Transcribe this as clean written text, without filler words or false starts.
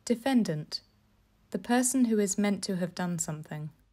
Defendant. The person who is meant to have done something.